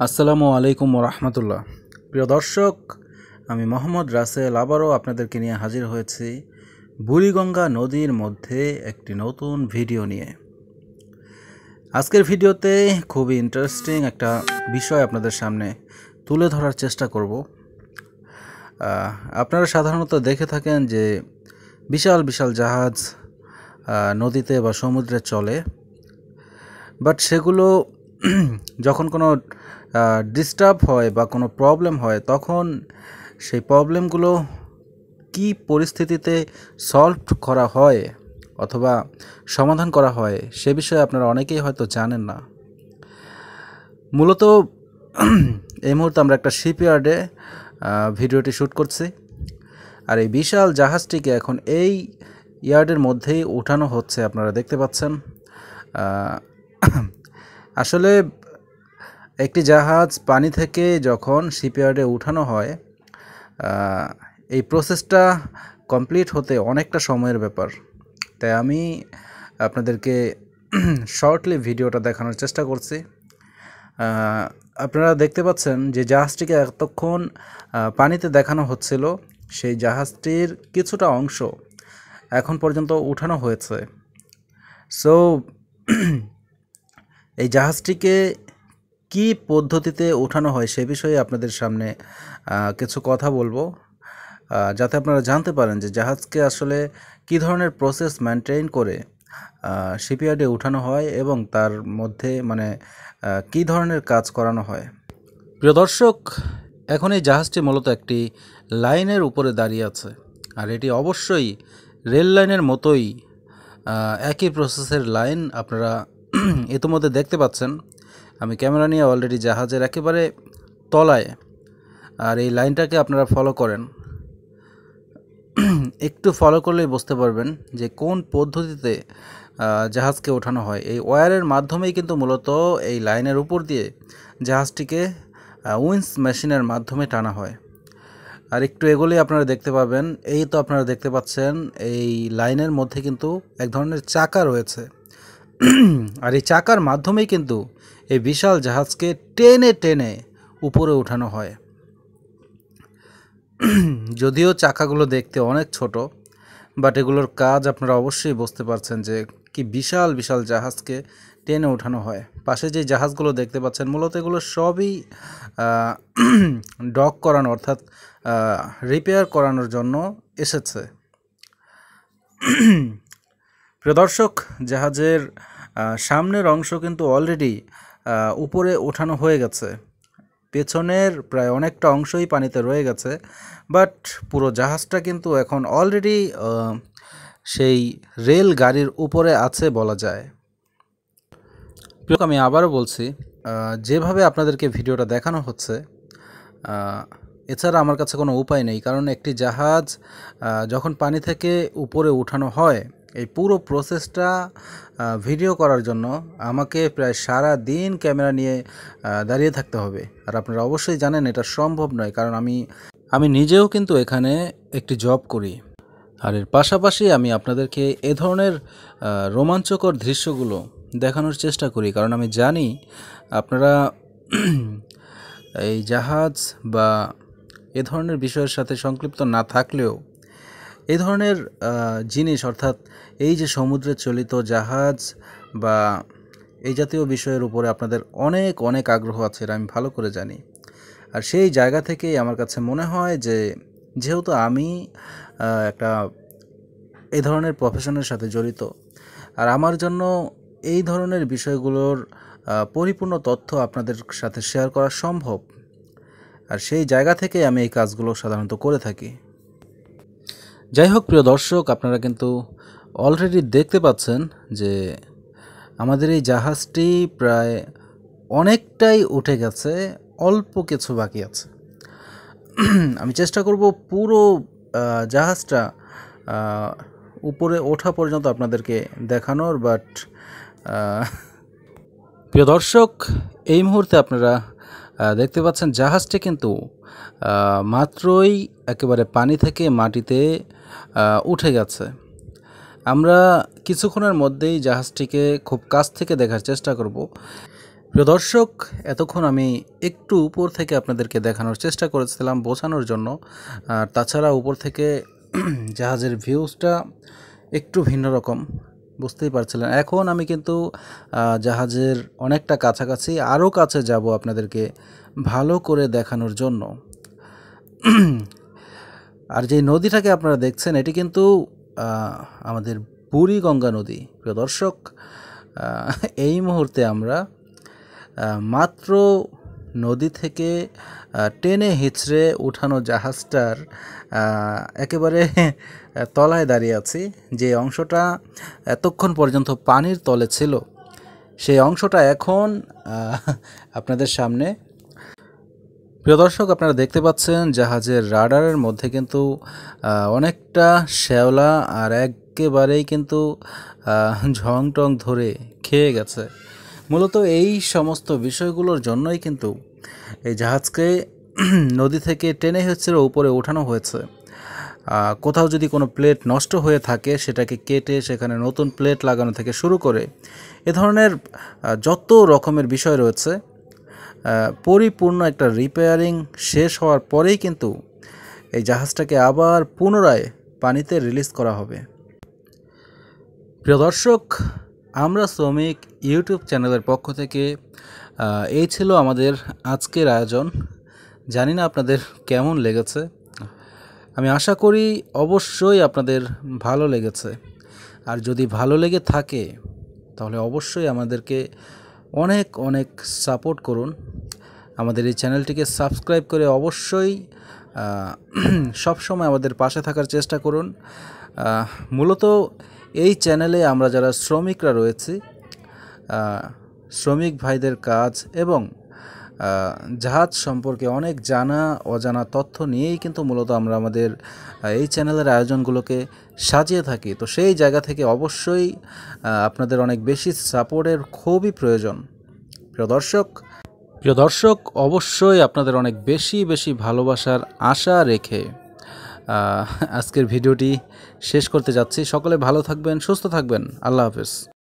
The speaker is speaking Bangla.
আসসালামু আলাইকুম রহমতুল্লাহ। প্রিয় দর্শক, আমি মোহাম্মদ রাসেল আবারও আপনাদেরকে নিয়ে হাজির হয়েছি বুড়িগঙ্গা নদীর মধ্যে একটি নতুন ভিডিও নিয়ে। আজকের ভিডিওতে খুবই ইন্টারেস্টিং একটা বিষয় আপনাদের সামনে তুলে ধরার চেষ্টা করব। আপনারা সাধারণত দেখে থাকেন যে বিশাল বিশাল জাহাজ নদীতে বা সমুদ্রে চলে, বাট সেগুলো যখন কোনো ডিস্টার্ব হয় বা কোনো প্রবলেম হয়, তখন সেই প্রবলেমগুলো কি পরিস্থিতিতে সলভ করা হয় অথবা সমাধান করা হয় সে বিষয়ে আপনারা অনেকেই হয়তো জানেন না। মূলত এই মুহূর্তে আমরা একটা শিপইয়ার্ডে ভিডিওটি শ্যুট করছি, আর এই বিশাল জাহাজটিকে এখন এই ইয়ার্ডের মধ্যেই উঠানো হচ্ছে। আপনারা দেখতে পাচ্ছেন, আসলে একটি জাহাজ পানি থেকে যখন শিপইয়ার্ডে উঠানো হয়, এই প্রসেসটা কমপ্লিট হতে অনেকটা সময়ের ব্যাপার। তাই আমি আপনাদেরকে শর্টলি ভিডিওটা দেখানোর চেষ্টা করছি। আপনারা দেখতে পাচ্ছেন যে জাহাজটিকে এতক্ষণ পানিতে দেখানো হচ্ছিল, সেই জাহাজটির কিছুটা অংশ এখন পর্যন্ত উঠানো হয়েছে। সো এই জাহাজটিকে কি পদ্ধতিতে ওঠানো হয় সে বিষয়ে আপনাদের সামনে কিছু কথা বলবো, যাতে আপনারা জানতে পারেন যে জাহাজকে আসলে কি ধরনের প্রসেস মেনটেন করে শিপইয়ার্ডে উঠানো হয় এবং তার মধ্যে কি ধরনের কাজ করানো হয়। প্রিয় দর্শক, এখন এই জাহাজটি মূলত একটি লাইনের উপরে দাঁড়িয়ে আছে, আর এটি অবশ্যই রেল লাইনের মতোই একই প্রসেসের লাইন আপনারা ইতিমধ্যে দেখতে পাচ্ছেন। আমি ক্যামেরা নিয়ে অলরেডি জাহাজের একেবারে তলায়, আর এই লাইনটাকে আপনারা ফলো করেন, একটু ফলো করলেই বুঝতে পারবেন যে কোন পদ্ধতিতে জাহাজকে ওঠানো হয়। এই ওয়্যারের মাধ্যমেই কিন্তু মূলত এই লাইনের উপর দিয়ে জাহাজটিকে উইন্স মেশিনের মাধ্যমে টানা হয়। আর একটু এগোলেই আপনারা দেখতে পাবেন, এই তো আপনারা দেখতে পাচ্ছেন এই লাইনের মধ্যে কিন্তু এক ধরনের চাকা রয়েছে, আর এই চাকার মাধ্যমেই কিন্তু এই বিশাল জাহাজকে টেনে টেনে উপরে উঠানো হয়। যদিও চাকাগুলো দেখতে অনেক ছোট, বাট এগুলোর কাজ আপনারা অবশ্যই বুঝতে পারছেন যে কি বিশাল বিশাল জাহাজকে টেনে ওঠানো হয়। পাশে যে জাহাজগুলো দেখতে পাচ্ছেন, মূলত এগুলো সবই ডক করানো অর্থাৎ রিপেয়ার করানোর জন্য এসেছে। প্রিয় দর্শক, জাহাজের সামনের অংশ কিন্তু অলরেডি উপরে ওঠানো হয়ে গেছে, পেছনের প্রায় অনেকটা অংশই পানিতে রয়ে গেছে, বাট পুরো জাহাজটা কিন্তু এখন অলরেডি সেই রেল গাড়ির উপরে আছে বলা যায়। আমি আবারও বলছি, যেভাবে আপনাদেরকে ভিডিওটা দেখানো হচ্ছে, এছাড়া আমার কাছে কোনো উপায় নেই, কারণ একটি জাহাজ যখন পানি থেকে উপরে উঠানো হয়, এই পুরো প্রসেসটা ভিডিও করার জন্য আমাকে প্রায় সারা দিন ক্যামেরা নিয়ে দাঁড়িয়ে থাকতে হবে। আর আপনারা অবশ্যই জানেন এটা সম্ভব নয়, কারণ আমি নিজেও কিন্তু এখানে একটি জব করি, আর এর পাশাপাশি আমি আপনাদেরকে এ ধরনের রোমাঞ্চকর দৃশ্যগুলো দেখানোর চেষ্টা করি, কারণ আমি জানি আপনারা এই জাহাজ বা এ ধরনের বিষয়ের সাথে সংক্ষিপ্ত না থাকলেও এই ধরনের জিনিস, অর্থাৎ এই যে সমুদ্রে চলিত জাহাজ বা এই জাতীয় বিষয়ের উপরে আপনাদের অনেক অনেক আগ্রহ আছে, এটা আমি ভালো করে জানি। আর সেই জায়গা থেকেই আমার কাছে মনে হয় যে যেহেতু আমি একটা এই ধরনের প্রফেশনের সাথে জড়িত, আর আমার জন্য এই ধরনের বিষয়গুলোর পরিপূর্ণ তথ্য আপনাদের সাথে শেয়ার করা সম্ভব, আর সেই জায়গা থেকে আমি এই কাজগুলো সাধারণত করে থাকি। যাই হোক প্রিয় দর্শক, আপনারা কিন্তু অলরেডি দেখতে পাচ্ছেন যে আমাদের এই জাহাজটি প্রায় অনেকটাই উঠে গেছে, অল্প কিছু বাকি আছে। আমি চেষ্টা করব পুরো জাহাজটা উপরে ওঠা পর্যন্ত আপনাদেরকে দেখানোর, বাট প্রিয় দর্শক, এই মুহূর্তে আপনারা দেখতে পাচ্ছেন জাহাজটি কিন্তু মাত্রই একেবারে পানি থেকে মাটিতে উঠে গেছে। আমরা কিছুক্ষণের মধ্যেই জাহাজটিকে খুব কাছ থেকে দেখার চেষ্টা করব। প্রিয় দর্শক, এতক্ষণ আমি একটু উপর থেকে আপনাদেরকে দেখানোর চেষ্টা করেছিলাম বোঝানোর জন্য। আর তাছাড়া উপর থেকে জাহাজের ভিউজটা একটু ভিন্ন রকম, বুঝতেই পারছিলেন। এখন আমি কিন্তু জাহাজের অনেকটা কাছাকাছি, আরও কাছে যাব আপনাদেরকে ভালো করে দেখানোর জন্য। আর যে নদীটাকে আপনারা দেখছেন এটি কিন্তু আমাদের বুড়িগঙ্গা নদী। প্রিয় দর্শক, এই মুহূর্তে আমরা মাত্র নদী থেকে টেনে হিচড়ে উঠানো জাহাজটার একেবারে তলায় দাঁড়িয়ে আছি। যে অংশটা এতক্ষণ পর্যন্ত পানির তলে ছিল, সেই অংশটা এখন আপনাদের সামনে। প্রিয় দর্শক, আপনারা দেখতে পাচ্ছেন জাহাজের রাডারের মধ্যে কিন্তু অনেকটা শ্যাওলা আর একেবারেই কিন্তু ঝং টং ধরে খেয়ে গেছে। মূলত এই সমস্ত বিষয়গুলোর জন্যই কিন্তু এই জাহাজকে নদী থেকে টেনে হচ্ছে উপরে ওঠানো হয়েছে। কোথাও যদি কোনো প্লেট নষ্ট হয়ে থাকে সেটাকে কেটে সেখানে নতুন প্লেট লাগানো থেকে শুরু করে এ ধরনের যত রকমের বিষয় রয়েছে, পরিপূর্ণ একটা রিপেয়ারিং শেষ হওয়ার পরেই কিন্তু এই জাহাজটাকে আবার পুনরায় পানিতে রিলিজ করা হবে। প্রিয় দর্শক, আমরা শ্রমিক ইউটিউব চ্যানেলের পক্ষ থেকে এই ছিল আমাদের আজকের আয়োজন। জানি না আপনাদের কেমন লেগেছে, আমি আশা করি অবশ্যই আপনাদের ভালো লেগেছে। আর যদি ভালো লেগে থাকে তাহলে অবশ্যই আমাদেরকে অনেক অনেক সাপোর্ট করুন। আমাদের এই চ্যানেলটিকে সাবস্ক্রাইব করে অবশ্যই সবসময় আমাদের পাশে থাকার চেষ্টা করুন। মূলত এই চ্যানেলে আমরা যারা শ্রমিকরা রয়েছি, শ্রমিক ভাইদের কাজ এবং জাহাজ সম্পর্কে অনেক জানা অজানা তথ্য নিয়েই কিন্তু মূলত আমরা আমাদের এই চ্যানেলের আয়োজনগুলোকে সাজিয়ে থাকি। তো সেই জায়গা থেকে অবশ্যই আপনাদের অনেক বেশি সাপোর্টের খুবই প্রয়োজন। প্রিয় দর্শক, অবশ্যই আপনাদের অনেক বেশি বেশি ভালোবাসার আশা রেখে আজকের ভিডিওটি শেষ করতে যাচ্ছি। সকলে ভালো থাকবেন, সুস্থ থাকবেন। আল্লাহ হাফেজ।